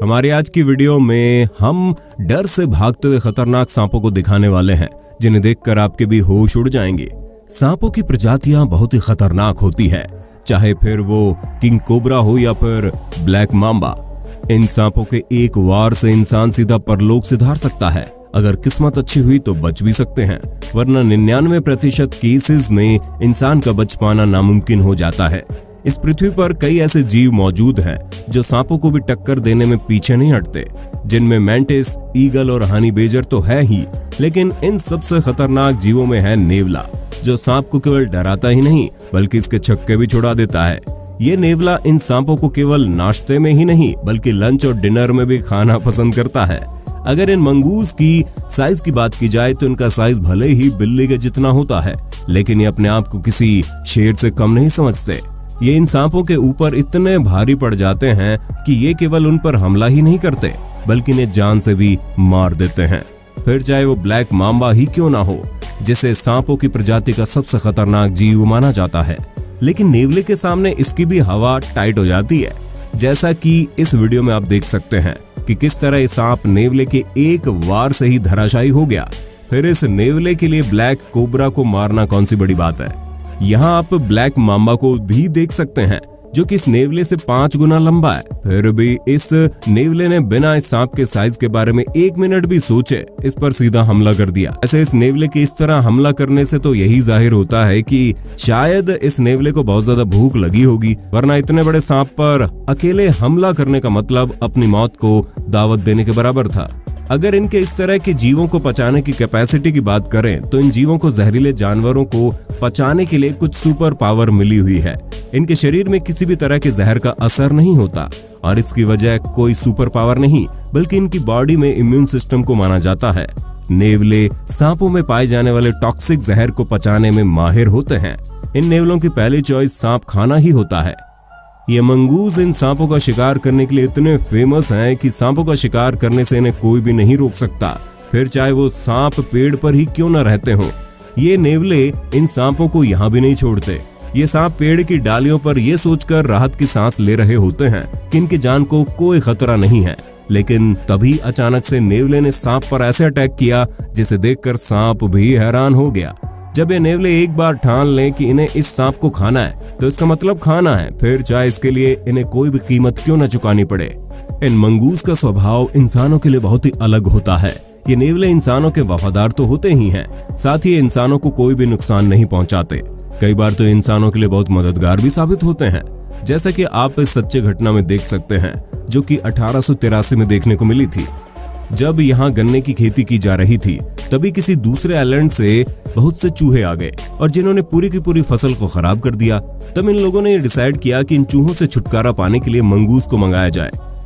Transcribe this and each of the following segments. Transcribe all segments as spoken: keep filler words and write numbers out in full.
हमारी आज की वीडियो में हम डर से भागते हुए खतरनाक सांपों को दिखाने वाले हैं, जिन्हें देखकर आपके भी होश उड़ जाएंगे। सांपों की प्रजातियां बहुत ही खतरनाक होती है, चाहे फिर वो किंग कोबरा हो या फिर ब्लैक मांबा। इन सांपों के एक वार से इंसान सीधा परलोक सिधार सकता है। अगर किस्मत अच्छी हुई तो बच भी सकते हैं, वरना निन्यानवे प्रतिशत केसेस में इंसान का बच पाना नामुमकिन हो जाता है। इस पृथ्वी पर कई ऐसे जीव मौजूद हैं जो सांपों को भी टक्कर देने में पीछे नहीं हटते, जिनमें मेंटिस, ईगल और हनी बेजर तो है ही, लेकिन इन सबसे खतरनाक जीवों में है नेवला, जो सांप को केवल डराता ही नहीं बल्कि इसके छक्के भी छुड़ा देता है। ये नेवला इन सांपों को केवल नाश्ते में ही नहीं बल्कि लंच और डिनर में भी खाना पसंद करता है। अगर इन मंगूस की साइज की बात की जाए तो इनका साइज भले ही बिल्ली के जितना होता है, लेकिन ये अपने आप को किसी शेर से कम नहीं समझते। ये इन सांपों के ऊपर इतने भारी पड़ जाते हैं कि ये केवल उन पर हमला ही नहीं करते बल्कि इन्हें जान से भी मार देते हैं, फिर चाहे वो ब्लैक मांबा ही क्यों ना हो, जिसे सांपों की प्रजाति का सबसे खतरनाक जीव माना जाता है। लेकिन नेवले के सामने इसकी भी हवा टाइट हो जाती है, जैसा कि इस वीडियो में आप देख सकते हैं कि किस तरह ये सांप नेवले के एक वार से ही धराशायी हो गया। फिर इस नेवले के लिए ब्लैक कोबरा को मारना कौन सी बड़ी बात है। यहाँ आप ब्लैक मांबा को भी देख सकते हैं, जो कि इस नेवले से पांच गुना लंबा है। फिर भी इस नेवले ने बिना इस सांप के साइज के बारे में एक मिनट भी सोचे इस पर सीधा हमला कर दिया। ऐसे इस नेवले के इस तरह हमला करने से तो यही जाहिर होता है कि शायद इस नेवले को बहुत ज्यादा भूख लगी होगी, वरना इतने बड़े सांप पर अकेले हमला करने का मतलब अपनी मौत को दावत देने के बराबर था। अगर इनके इस तरह के जीवों को पचाने की कैपेसिटी की बात करें तो इन जीवों को जहरीले जानवरों को पचाने के लिए कुछ सुपर पावर मिली हुई है। इनके शरीर में किसी भी तरह के जहर का असर नहीं होता और इसकी वजह कोई सुपर पावर नहीं बल्कि इनकी बॉडी में इम्यून सिस्टम को माना जाता है। नेवले सांपों में पाए जाने वाले टॉक्सिक जहर को पचाने में माहिर होते हैं। इन नेवलों की पहली चॉइस सांप खाना ही होता है। ये मंगूस इन सांपों का शिकार करने के लिए इतने फेमस हैं कि सांपों का शिकार करने से इन्हें कोई भी नहीं रोक सकता, फिर चाहे वो सांप पेड़ पर ही क्यों न रहते हों। ये नेवले इन सांपों को यहाँ भी नहीं छोड़ते। ये सांप पेड़ की डालियों पर ये सोचकर राहत की सांस ले रहे होते हैं कि इनकी जान को कोई खतरा नहीं है, लेकिन तभी अचानक से नेवले ने सांप पर ऐसे अटैक किया जिसे देखकर सांप भी हैरान हो गया। जब ये नेवले एक बार ठान लें कि इन्हें इस सांप को खाना है तो इसका मतलब खाना है, फिर चाहे इसके लिए इन्हें कोई भी कीमत क्यों न चुकानी पड़े। इन मंगूस का स्वभाव इंसानों के लिए बहुत ही अलग होता है। ये नेवले इंसानों के वफादार तो होते ही हैं, साथ ही इंसानों को कोई भी नुकसान नहीं पहुंचाते। कई बार तो इंसानों के लिए बहुत मददगार भी साबित होते हैं, जैसा कि आप इस सच्चे घटना में देख सकते हैं जो कि अठारह सौ तिरासी में देखने को मिली थी। जब यहाँ गन्ने की खेती की जा रही थी तभी किसी दूसरे आइलैंड से बहुत से चूहे आ गए और जिन्होंने पूरी की पूरी फसल को खराब कर दिया। तब इन लोगों ने डिसाइड किया कि इन चूहों से छुटकारा पाने के लिए मंगूस को मंगाया जाए।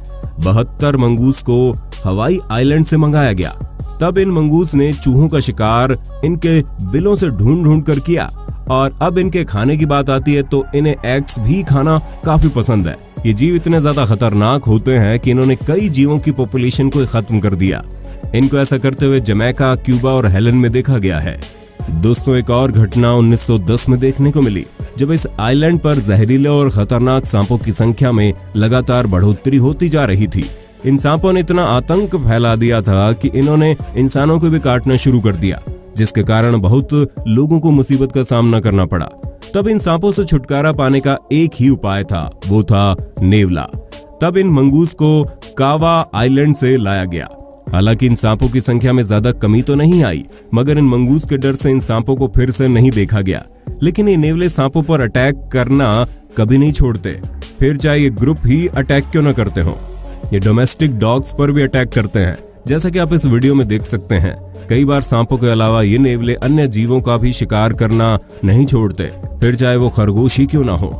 बहत्तर मंगूस को हवाई आइलैंड से मंगाया गया। तब इन मंगूस ने चूहों का शिकार इनके बिलों से ढूंढ ढूंढ कर किया और अब इनके खाने की बात आती है तो इन्हें एग्स भी खाना काफी पसंद है। ये जीव इतने ज्यादा खतरनाक होते हैं कि इन्होंने कई जीवों की पॉपुलेशन को खत्म कर दिया। इनको ऐसा करते हुए जमैका, क्यूबा और हेलन में देखा गया है। दोस्तों, एक और घटना उन्नीस सौ दस में देखने को मिली, जब इस आइलैंड पर जहरीले और खतरनाक सांपों की संख्या में लगातार बढ़ोतरी होती जा रही थी। इन सांपों ने इतना आतंक फैला दिया था कि इन्होंने इंसानों को भी काटना शुरू कर दिया, जिसके कारण बहुत लोगों को मुसीबत का सामना करना पड़ा। तब इन सांपों से छुटकारा पाने का एक ही उपाय था, वो था नेवला। तब इन मंगूस को कावा आइलैंड से लाया गया। हालांकि इन सांपों की संख्या में ज्यादा कमी तो नहीं आई, मगर इन मंगूस के डर से इन सांपों को फिर से नहीं देखा गया। लेकिन ये नेवले सांपों पर अटैक करना कभी नहीं छोड़ते, फिर चाहे ये ग्रुप ही अटैक क्यों न करते हो। ये डोमेस्टिक डॉग्स पर भी अटैक करते हैं, जैसा कि आप इस वीडियो में देख सकते हैं। कई बार सांपों के अलावा ये नेवले अन्य जीवों का भी शिकार करना नहीं छोड़ते, फिर चाहे वो खरगोश ही क्यों ना हो।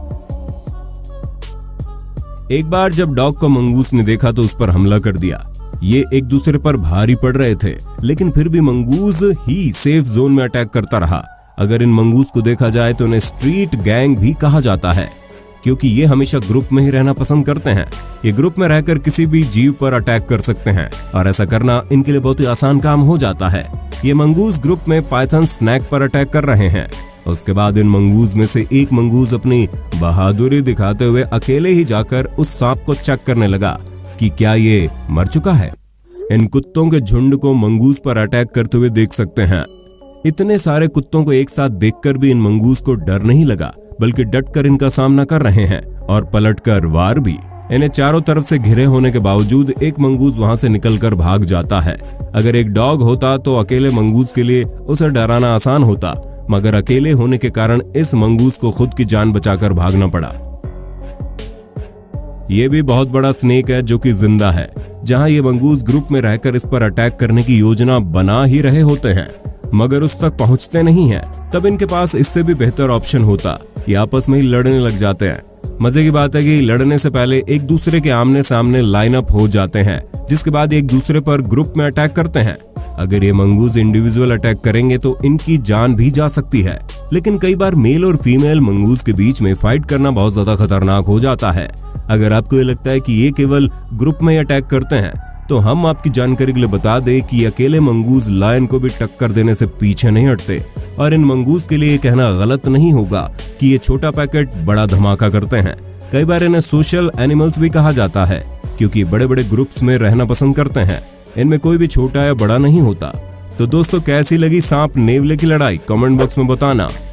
एक बार जब डॉग को मंगूस ने देखा तो उस पर हमला कर दिया। ये एक दूसरे पर भारी पड़ रहे थे, लेकिन फिर भी मंगूस ही सेफ जोन में अटैक करता रहा। अगर इन मंगूस को देखा जाए तो इन्हें स्ट्रीट गैंग भी कहा जाता है, क्योंकि ये हमेशा ग्रुप में ही रहना पसंद करते हैं। ये ग्रुप में रहकर किसी भी जीव पर अटैक कर सकते हैं और ऐसा करना इनके लिए बहुत ही आसान काम हो जाता है। ये मंगूस ग्रुप में पाइथन स्नैक पर अटैक कर रहे हैं। उसके बाद इन मंगूस में से एक मंगूस अपनी बहादुरी दिखाते हुए अकेले ही जाकर उस सांप को चेक करने लगा। कि क्या ये मर चुका है। इन कुत्तों के झुंड को मंगूस पर अटैक करते हुए देख सकते हैं। इतने सारे कुत्तों को एक साथ देखकर भी इन मंगूस को डर नहीं लगा, बल्कि डटकर इनका सामना कर रहे हैं और पलटकर वार भी। इन्हें चारों तरफ से घिरे होने के बावजूद एक मंगूस वहां से निकलकर भाग जाता है। अगर एक डॉग होता तो अकेले मंगूस के लिए उसे डराना आसान होता, मगर अकेले होने के कारण इस मंगूस को खुद की जान बचाकर भागना पड़ा। ये भी बहुत बड़ा स्नेक है जो कि जिंदा है। जहां ये मंगूस ग्रुप में रहकर इस पर अटैक करने की योजना बना ही रहे होते हैं, मगर उस तक पहुंचते नहीं हैं, तब इनके पास इससे भी बेहतर ऑप्शन होता। ये आपस में ही लड़ने लग जाते हैं। मजे की बात है कि लड़ने से पहले एक दूसरे के आमने सामने लाइन अप हो जाते हैं, जिसके बाद एक दूसरे पर ग्रुप में अटैक करते हैं। अगर ये मंगूस इंडिविजुअल अटैक करेंगे तो इनकी जान भी जा सकती है, लेकिन कई बार मेल और फीमेल मंगूस के बीच में फाइट करना बहुत ज्यादा खतरनाक हो जाता है। अगर आपको ये लगता है कि ये केवल ग्रुप में अटैक करते हैं, तो हम आपकी जानकारी के लिए बता दें कि अकेले मंगूस लायन को भी टक्कर देने से पीछे नहीं हटते। और इन मंगूस के लिए ये कहना गलत नहीं होगा कि ये छोटा पैकेट बड़ा धमाका करते हैं। कई बार इन्हें सोशल एनिमल्स भी कहा जाता है, क्योंकि बड़े बड़े ग्रुप्स में रहना पसंद करते हैं। इनमें कोई भी छोटा या बड़ा नहीं होता। तो दोस्तों, कैसी लगी सांप नेवले की लड़ाई, कमेंट बॉक्स में बताना।